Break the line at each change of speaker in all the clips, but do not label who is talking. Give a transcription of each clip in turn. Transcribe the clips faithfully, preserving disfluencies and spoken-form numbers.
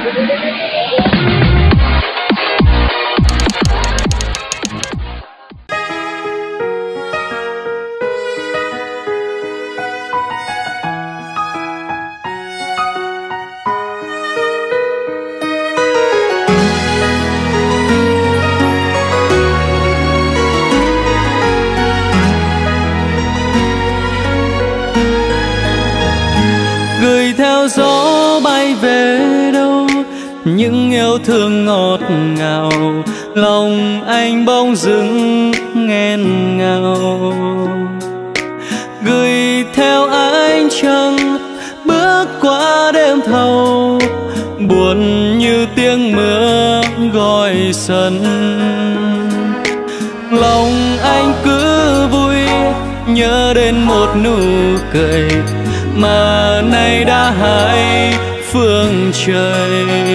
Gió bay về đâu, những yêu thương ngọt ngào, lòng anh bỗng dưng nghẹn ngào. Gửi theo ánh trăng bước qua đêm thâu, buồn như tiếng mưa gọi sân. Lòng anh cứ vui nhớ đến một nụ cười mà nay đã hai phương trời.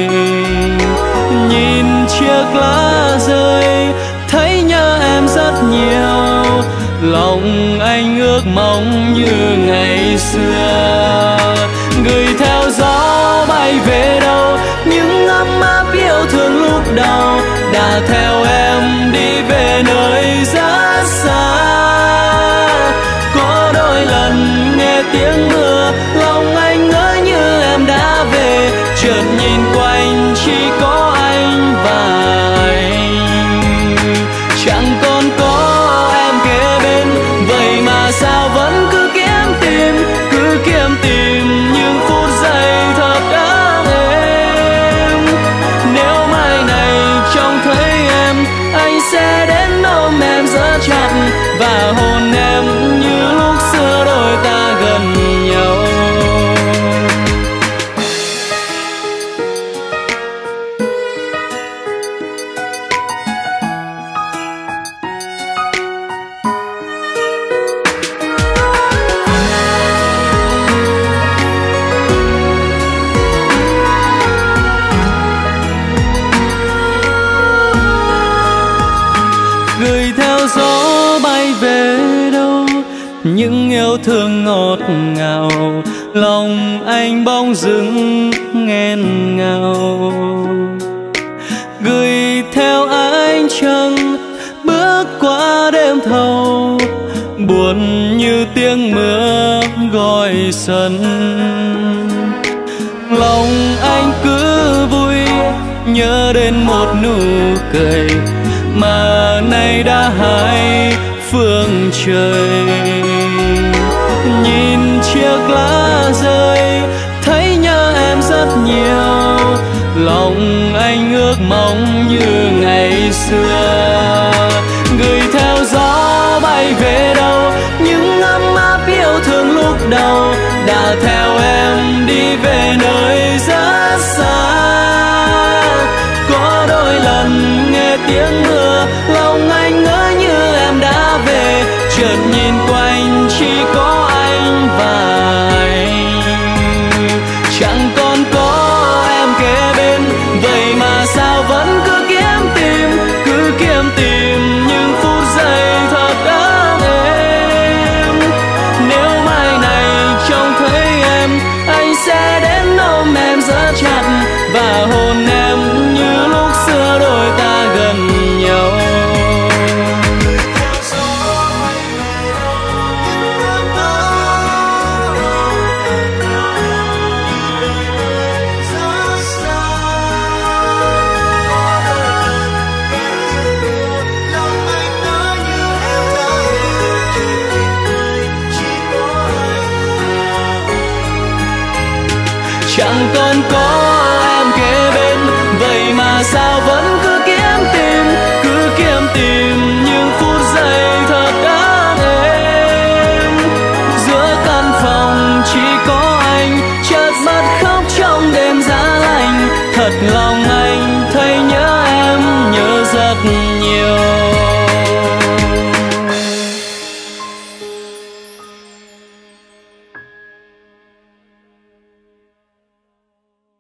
Nhìn chiếc lá rơi thấy nhớ em rất nhiều, lòng anh ước mong như ngày xưa. Gửi theo gió bay về đâu, những ấm áp yêu thương lúc đầu đã theo em đi về nơi rất xa. Có đôi lần nghe tiếng mưa, lòng anh ngỡ như em đã về, chợt nhìn quanh chỉ có anh và anh. Chẳng còn có em kế bên, vậy mà sao vẫn cứ kiếm tìm, cứ kiếm tìm những phút giây thật ấm êm. Nếu mai này trông thấy em, anh sẽ đến ôm em rất chặt và hôn em như lúc xưa đôi ta gần nhau. Gửi theo gió bay về đâu, những yêu thương ngọt ngào, lòng anh bỗng dưng nghẹn ngào. Gửi theo ánh trăng bước qua đêm thâu, buồn như tiếng mưa gọi sân. Lòng anh cứ vui nhớ đến một nụ cười mà nay đã hai phương trời. Nhìn chiếc lá rơi thấy nhớ em rất nhiều, lòng anh ước mong như ngày xưa. Gửi theo gió bay về đâu, những ấm áp yêu thương lúc đầu đã theo em đi về nơi rất xa. Có đôi lần nghe tiếng mưa, lòng anh ngỡ như em đã về, chợt nhìn quanh chỉ có anh và anh. Chẳng còn có em kế bên, vậy mà sao vẫn cứ kiếm tìm, cứ kiếm tìm những phút giây thật ấm êm. Nếu mai này trông thấy em, anh sẽ đến ôm em rất chặt và hôn em như lúc xưa đôi ta gần nhau. Chẳng còn có em kế bên, vậy mà sao vẫn cứ kiếm tìm, cứ kiếm tìm những phút giây thật ấm êm. Giữa căn phòng chỉ có anh, chợt bật khóc trong đêm giá lạnh. Thật lòng anh thấy nhớ em, nhớ rất nhiều.